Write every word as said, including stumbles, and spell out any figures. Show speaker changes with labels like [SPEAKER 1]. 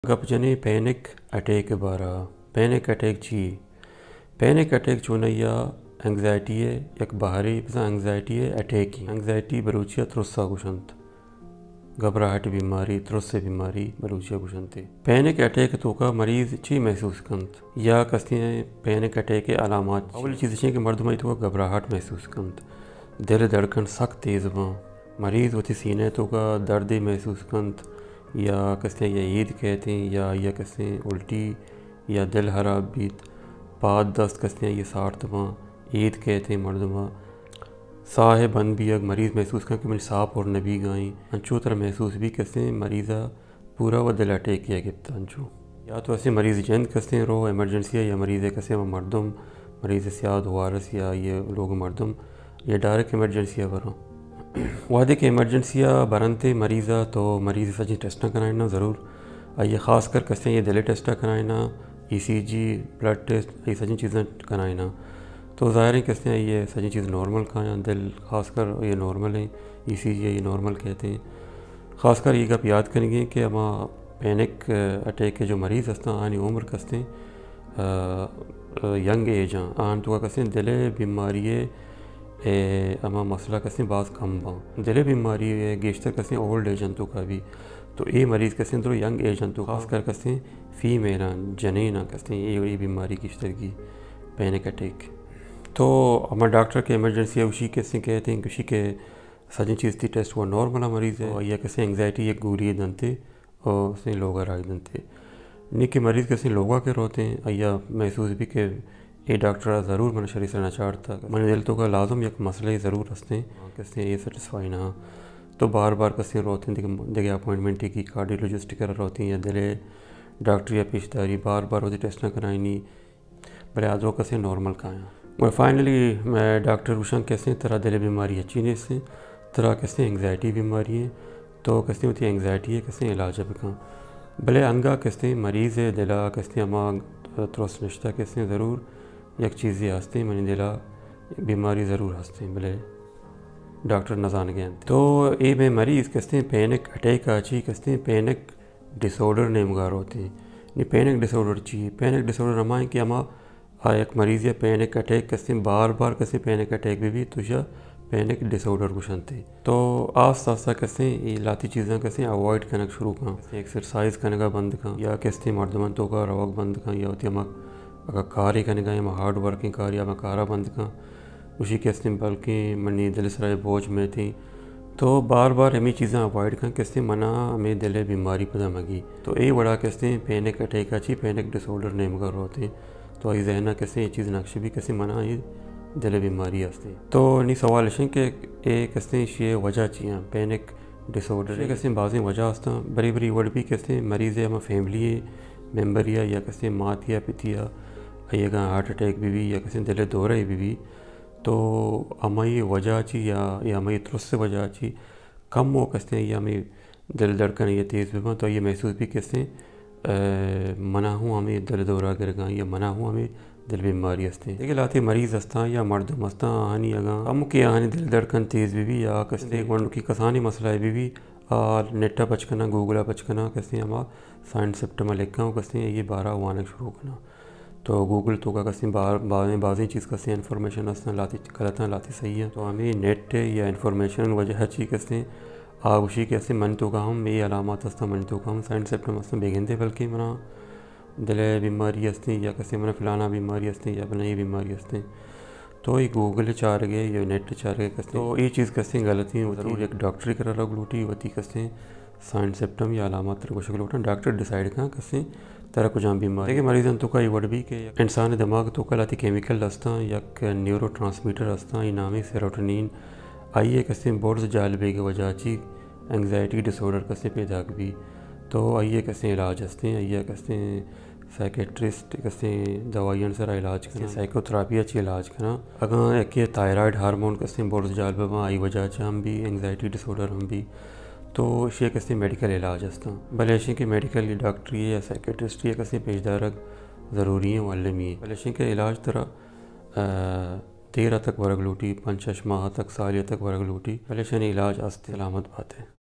[SPEAKER 1] गप जने panic attack बारा पैनिक अटैक ची पैनिक अटैक चुनैया एंग्जाइटी है एक बाहरी बसा एंग्जाइटी है अटैक की एंग्जाइटी बरूचिया त्रुस्सा कुशंत घबराहट बीमारी त्रुस्से बीमारी बरूचिया कुशंते पैनिक अटैक तो का मरीज ची महसूस कंत या कस्ती हैं पैनिक अटैक के अलामात अवल चीज़ ची कि मर्द में तो घबराहट महसूस कंत दिल धड़कन सख्त तेज़ बा मरीज होती सीने तो का दर्द महसूस कंत या कस्ते या ईद कहते हैं या या कस्ते उल्टी या दिल खराब बीत पाद दस्त कस्ते ये साठ दबा ईद कहते हैं मर्दमा साह बन भी अग मरीज़ महसूस कर कि मैंने साप और नबी गाई अंचू तरह महसूस भी कस्ते मरीज़ा पूरा व दिल अटैक किया गिफ्ता अंचू या तो ऐसे मरीज़ जंद कस्ते रो एमरजेंसी या मरीज़ कस्ते मर्दम मरीज़ सियाद वारस या ये लोग मर्दम या डायरेक्ट एमरजेंसी बरो वादे के एमरजेंसिया बरनते मरीज़ा तो मरीज़ सजी टेस्ट कराना ज़रूर ये ख़ास कर कस्ते ये दिल टेस्ट कराना ई सी जी ब्लड टेस्ट ये सजी चीज़ें कराना तो ज़ाहिर है कस्ते ये सजी चीज़ नॉर्मल का दिल ख़ास कर ये नॉर्मल है ई सी जी ये नॉर्मल कहते हैं ख़ास कर ये आप याद करेंगे कि हम पैनिक अटैक के जो मरीज़ हस्ता आनी उम्र कस्ते यंग एज आन तो कस्ते दिल बीमारी ए अमा मसला कसें बास कम बा दिल बीमारी है गेश्तर कसें ओल्ड एज जंतु का भी तो ये मरीज़ कसें तो यंग एज जंतु खास कर कसें फीमेल जनेना कसें ये ये बीमारी गेश्तर की पैनिक अटैक तो अमा डॉक्टर के एमरजेंसी उसी कैसे कहते हैं किसी के सजी चीज़ थी टेस्ट हुआ नॉर्मल मरीज़ है या कैसे एंग्जाइटी एक गोरी दंते और उसने लोग राग दंते नहीं के मरीज़ कैसे लोगा के रोते हैं या महसूस भी के ये डॉक्टर ज़रूर मन शरीर से नचार था मन दिल तो का लाजम एक मसले ज़रूर हंसते हैं कैसे ये सेटिस्फाई ना तो बार बार कैसे रोते हैं देखे अपॉइंटमेंट की कार्डियोलॉजिस्ट कर रोती हैं या दिले डॉक्टर या पेशदारी बार बार होती टेस्ट ना कराई नहीं भले आदरों कैसे नॉर्मल का है और फाइनली मैं डॉक्टर उशंग कैसे तरह दिल बीमारी अच्छी नहीं से तरह कैसे एंग्जाइटी बीमारी है तो कैसे होती है एंग्जाइटी है कैसे इलाज है का भले अंगा कैसे मरीज़ है दिला कैसे अमा तुरस निश्ता कैसे ज़रूर एक चीज़ ये हंसते मैंने दिला बीमारी ज़रूर हंसते भले डॉक्टर न जान गए तो ये में मरीज़ कसते पैनिक अटैक आची कसते पैनिक डिसऑर्डर ने मुगार होते हैं नहीं पैनिक डिसऑर्डर चाहिए पैनिक डिसऑर्डर हमारे कि हम एक मरीज़ या पैनिक अटैक कसते बार बार कसते पैनिक अटैक भी भी तुझा पैनिक डिसऑर्डर कुशनते तो आस्ता आस्ता कसते ये लाती चीज़ें कसते अवॉइड करना शुरू करें एक्सरसाइज करने का बंद करें या कसते मर्दमन तो का रवक बंद करें या होती हम अगर कार ही करने का या हार्ड वर्किंग कार या मैं कारा बंद का उसी कैसे बल्कि मनी दिल सराय बोझ में थी तो बार बार हमें चीज़ें अवॉइड करें कैसे मना हमें दिल बीमारी पता मगी तो ये बड़ा कैसे पैनिक अटैक अच्छी पैनिक डिसऑर्डर नेम कर होते तो ये जहना कैसे ये चीज़ नक्श भी कैसे मना ये दिल बीमारी हंसते तो नहीं सवाल है कि ये कैसे ये वजह चाहिए पैनिक डिसऑर्डर कैसे बाज़ वजह हंसता बड़ी बड़ी वर्ड भी कैसे मरीज़ है हम फैमिली मेम्बर या या कैसे मात या पितिया ये का हार्ट अटैक भी भी या किसी दिल दौरे भी भी तो हमारी वजह अच्छी या या हमारी तुरस से वजह अच्छी कम हो कसते हैं या हमें दिल धड़कन ये तेज़ भी तो ये महसूस भी कैसे मना हूँ हमें दिल दौरा गिर गए या मना हूँ हमें दिल बीमारी हंसते देखिए लाते मरीज़ हंसता या मर्द मस्ता आनी अगा कम के आनी दिल धड़कन तेज़ भी भी या कसते वन की कसानी मसला है भी भी नेटा बचकना गूगला बचकना कैसे हम साइंस सिप्टम लिखा हूँ कैसे ये बारह वाने शुरू करना तो गूगल तो का कैसे बार बाज़ बाज़ी चीज़ कैसे इन्फॉर्मेशन हंसना लाती गलत लाती सही है तो हमें नेट या इन्फॉर्मेशन वजह हर चीज़ कैसे आग उसी कैसे मन तो का हम ये अलामत हंसता मन तो का हम साइंस सिप्टम हंसता बेगनते बल्कि मना दिल बीमारी हंसती या कैसे मना फलाना बीमारी हंसती या अपना ये बीमारी हंसते तो ये गूगल चार गए या नेट चार गए कैसे तो ये चीज़ कैसे गलती ज़रूर एक डॉक्टरी करा लोग लूटी होती कैसे साइंस सिप्टम या अलामत कुछ लूटा डॉक्टर डिसाइड कहाँ कैसे तरह को जहाँ बीमारी देखिए मरीजन तो का ये वर्ड भी कि इंसान दिमाग तो का लाती केमिकल हंसता या न्यूरो ट्रांसमीटर हंसता ये नामी सेरोटोनिन आइए कैसे बोर्ड जालबे की वजह अच्छी एंग्जाइटी डिसऑर्डर कैसे पैदा भी तो आइए कैसे इलाज हंसते हैं आइए कैसे साइकेट्रिस्ट कैसे दवाइयाँ सर इलाज करें साइकोथेरापी अच्छी इलाज करा अगर एक थायराइड हार्मोन कैसे बोर्ड जालबे आई वजह हम भी एंग्जाइटी डिसऑर्डर हम भी तो ये कैसे मेडिकल इलाज हंसता भले ऐसे कि मेडिकल डॉक्टरी या साइकेट्रिस्ट या कैसे पेशदारक ज़रूरी है वालम ही भले ऐसे के इलाज तरह तेरह तक वर्ग लूटी पंच माह तक साल तक वर्ग लूटी भले ऐसे इलाज हंसते सलामत बात है।